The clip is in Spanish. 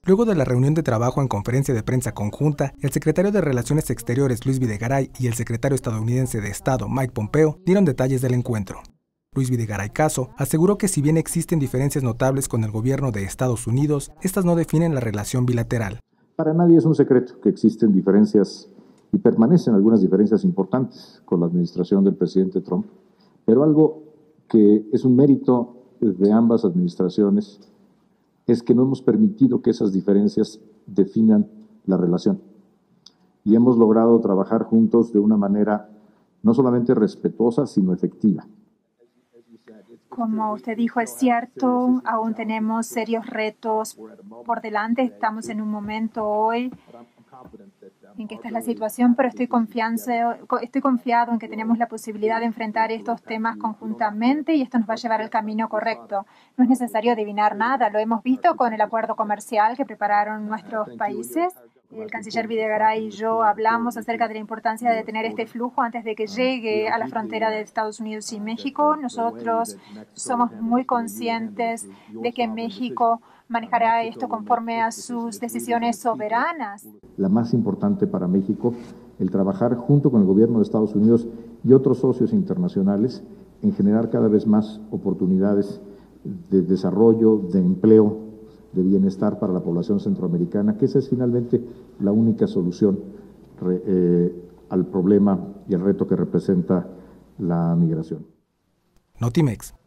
Luego de la reunión de trabajo en conferencia de prensa conjunta, el secretario de Relaciones Exteriores Luis Videgaray y el secretario estadounidense de Estado Mike Pompeo dieron detalles del encuentro. Luis Videgaray Caso aseguró que si bien existen diferencias notables con el gobierno de Estados Unidos, estas no definen la relación bilateral. Para nadie es un secreto que existen diferencias y permanecen algunas diferencias importantes con la administración del presidente Trump, pero algo que es un mérito de ambas administraciones es que no hemos permitido que esas diferencias definan la relación. Y hemos logrado trabajar juntos de una manera no solamente respetuosa, sino efectiva. Como usted dijo, es cierto, aún tenemos serios retos por delante. Estamos en un momento hoy en que esta es la situación, pero estoy confiado en que tenemos la posibilidad de enfrentar estos temas conjuntamente y esto nos va a llevar al camino correcto. No es necesario adivinar nada, lo hemos visto con el acuerdo comercial que prepararon nuestros países. El canciller Videgaray y yo hablamos acerca de la importancia de detener este flujo antes de que llegue a la frontera de Estados Unidos y México. Nosotros somos muy conscientes de que México manejará esto conforme a sus decisiones soberanas. La más importante para México, el trabajar junto con el gobierno de Estados Unidos y otros socios internacionales en generar cada vez más oportunidades de desarrollo, de empleo, de bienestar para la población centroamericana, que esa es finalmente la única solución al problema y el reto que representa la migración. Notimex.